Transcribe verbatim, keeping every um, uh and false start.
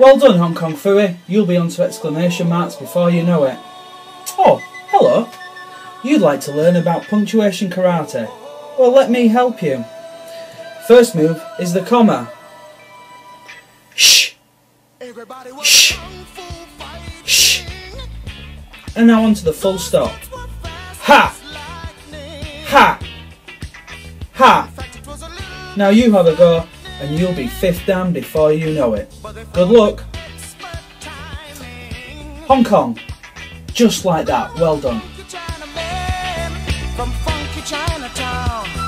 Well done, Hong Kong Phooey. You'll be on to exclamation marks before you know it. Oh, hello. You'd like to learn about Punctuation Karate? Well, let me help you. First move is the comma. Shh. Shh. Shh. And now on to the full stop. Ha. Ha. Ha. Now you have a go, and you'll be fifth dan before you know it. Good luck. Hong Kong. Just like that. Well done. From funky Chinatown.